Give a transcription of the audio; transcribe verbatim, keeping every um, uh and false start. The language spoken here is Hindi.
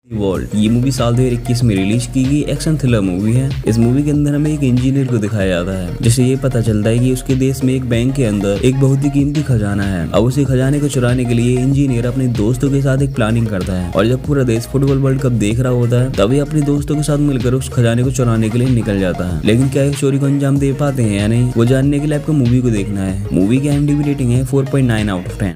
वर्ल्ड ये मूवी साल दो हज़ार इक्कीस में रिलीज की गई एक्शन थ्रिलर मूवी है। इस मूवी के अंदर हमें एक इंजीनियर को दिखाया जाता है, जिससे ये पता चलता है कि उसके देश में एक बैंक के अंदर एक बहुत ही कीमती खजाना है। अब उसी खजाने को चुराने के लिए इंजीनियर अपने दोस्तों के साथ एक प्लानिंग करता है, और जब पूरा देश फुटबॉल वर्ल्ड कप देख रहा होता है तभी अपने दोस्तों के साथ मिलकर उस खजाने को चुराने के लिए निकल जाता है। लेकिन क्या इस चोरी को अंजाम दे पाते हैं या नहीं, वो जानने के लिए आपको मूवी को देखना है। मूवी की I M D B rating है four point nine out of ten.